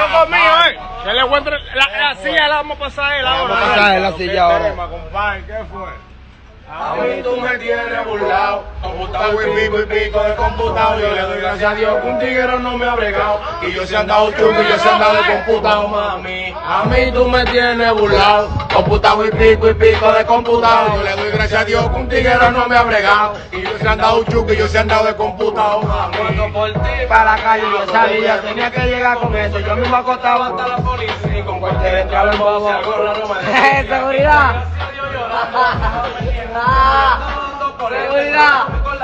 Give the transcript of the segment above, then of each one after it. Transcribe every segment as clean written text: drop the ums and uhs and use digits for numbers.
loco mío, que le encuentre la silla, la vamos a pasar a él ahora. Vamos a pasar a él la silla ahora. Compadre, ¿qué fue? A mí tú me tienes burlado, computado y pico de computado. Yo le doy gracias a Dios que un tiguero no me ha bregado. Y yo se he andado chungo y yo se he andado de computado, mami. A mí tú me tienes burlado, computado y pico de computado. Yo le doy gracias a Dios que un tiguero no me ha bregado. Y yo se he andado chungo y yo se he andado de computado, mami. Cuando por ti para la calle yo sabía, tenía que llegar con eso. Yo mismo acostaba hasta la policía y con cualquier entraba en bobo. Seguridad. Seguridad.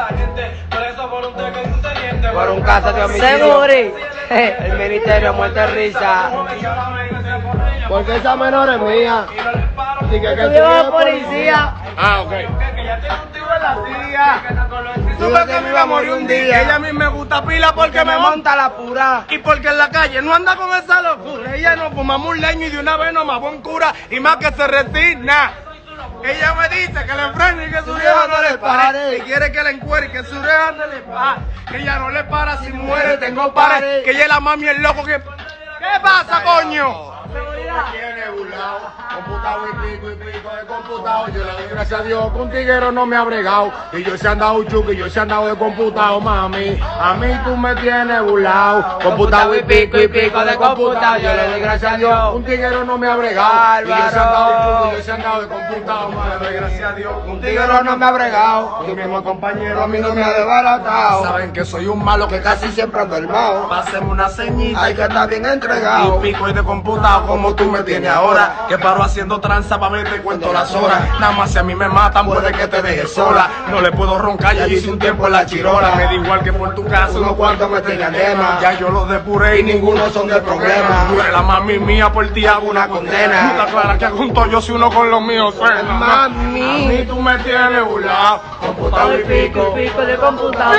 Por un caso de homicidio. El ministerio muerte risa. Porque esa menor es mía. Así que la policía. Ah, ok. Que ya tiene un tiro en la silla. Supe que me iba a morir un día. Ella a mí me gusta pila porque me monta la pura. y porque en la calle no anda con esa locura. Ella nos fumamos un leño y de una vez nos mamó un cura y más que se resigna. Ella me dice que le frene y que su vieja no le pare. Y quiere que le encuere y que su vieja no le pare. Que ella no le para si muere, tengo pares. Que ella es la mami el loco que... ¿Qué pasa, coño? Tiene burlado, computado y pico de computado. Yo le doy gracias a Dios que un tiguero no me ha bregado. Y yo se he andado chuco y yo se he andado de computado, mami. A mí tú me tienes burlado, computado y pico de computado. Yo le doy gracias a Dios que un tiguero no me ha bregado. Y yo se he andado chuco y yo se he andado de computado, mami. Le doy gracias a Dios que un tiguero no me ha bregado. Mi mismo compañero a mí no me ha desbaratado. Saben que soy un malo que casi siempre ando armado. Pásenme una ceñita, hay que estar bien entregado. Y pico y de computado como tú me tienes ahora, que paro haciendo tranza pa' ver te cuento las horas. Nada más si a mí me matan puede que te deje sola. No le puedo roncar, ya hice un tiempo en la chirola. Me da igual que por tu caso unos cuantos me tengan tema. Ya yo los depuré y ninguno son de problema. Tú eres la mami mía, por ti hago una condena. Está clara que junto yo soy uno con los míos. Mami, a mí tú me tienes burlado, computado y pico de computador.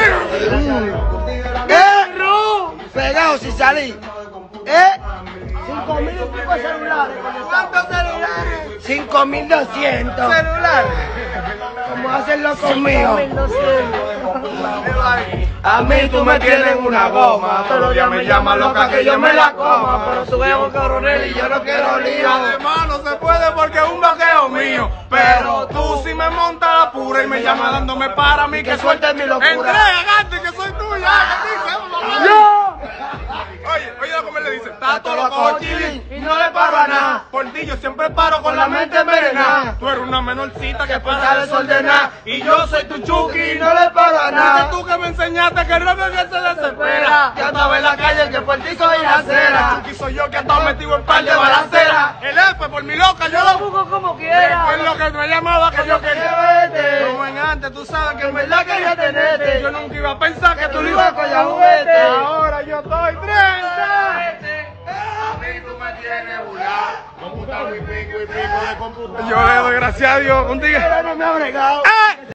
Pegado sin salir. 5.000 y pico celulares. ¿Cuántos celulares? 5.200 celulares. ¿Cómo hacerlo conmigo? A mí tú me tienes una goma, pero ya me llama loca que yo me la coma. Pero tú ves un coronel y yo no quiero lío. Además no se puede porque es un vaqueo mío. Pero tú si me montas la pura y me llamas dándome para mí que sueltes mi locura. Entrégate que soy tuya. ¡Yo! Oye lo que me le dice. Está todo loco chilín y no le paro a nada. Por ti yo siempre paro con la mente envenenada. Tú eres una menorcita que pasa desordenada. y yo soy tu chuki Y no le paro a nada. Dices tú que me enseñaste que el robo que se desespera. Ya estaba en la calle que por ti soy la acera. Chuki soy yo que he estado metido en par de balaceras. El F por mi loca yo lo busco como quiera. es lo que me llamaba que yo quería verte. Como en antes, tú sabes que en verdad verdad quería tenerte. yo nunca iba a pensar que tú lo ibas ibas a coger juguete. Ahora yo estoy 30. A mí tú me tienes burlado, computado y pico de computador. Yo le doy gracias a Dios contigo. No me ha bregado.